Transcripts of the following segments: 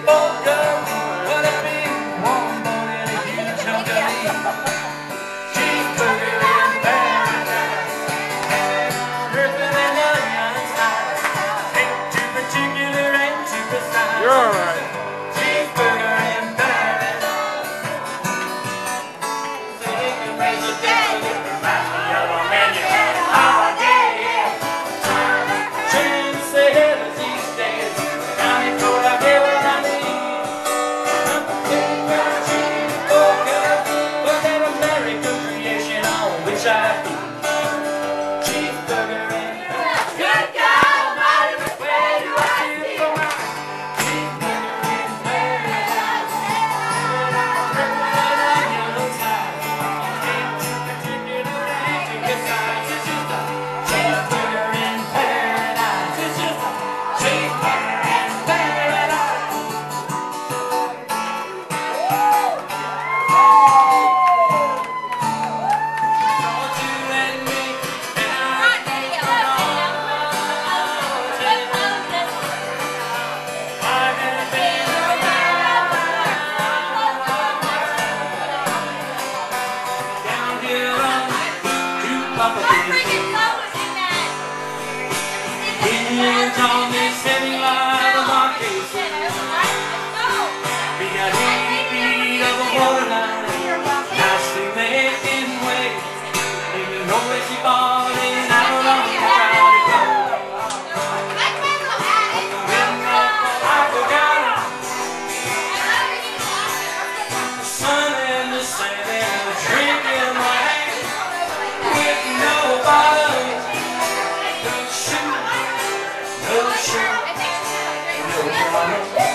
Cheeseburger, what a big warm bone and a huge hunk of meat. Cheeseburger in paradise, heaven on earth with an onion's eyes. Ain't too particular, ain't too precise. You're all right. Cheeseburger in paradise. Reminds me of a menu holiday. Chance say heaven these days. Got me for I get what I need. Cheeseburger, but that American creation on which I feed. Cheeseburger in paradise. Good God Almighty, where do I see you? Cheeseburger in paradise. Ain't too particular, ain't too precise. It's just a cheeseburger in paradise. It's just a cheeseburger in paradise. Don't you let me down. I have been down here on two Papa Indians on this heavy line of our case. We got 80 feet of a borderline, nicely making way. And you know where she falling out on the crowded road. I forgot her. The sun and the sand and the drinking wine with no bottom, no shoe, no shirt, no bottom.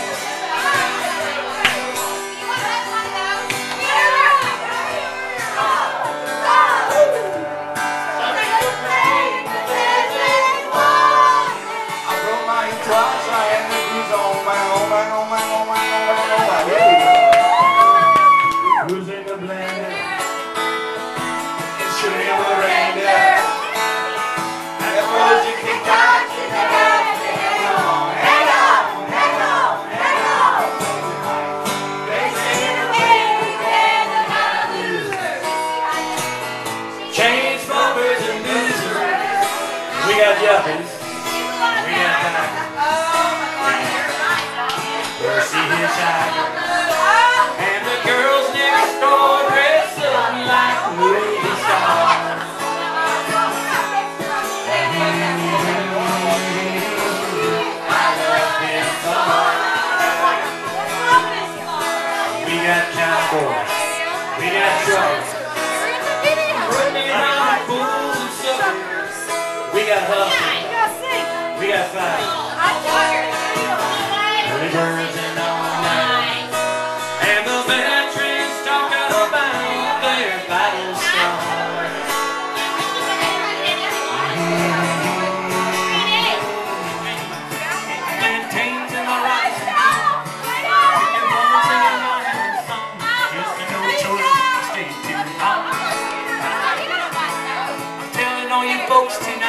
Who's in the blender? It's shooting over the reindeer. And the birds you can catch in the house. Hang on, hang on, hang on, hang on. They sing the way and the losers. Chain smokers and losers. We got yuppies. We got packers. Mercy hitchhikers. And the girls next door dress up like movie stars. I love this song. We got cowboys. We got trucks. Running around pools and suckers. We got hustlers. We got fighters. Early birds and all night. And the veterans talk about their battle scars. Plantains in the rice. And women singing Ryan songs. Just to know children stay too long. I'm telling all you folks tonight.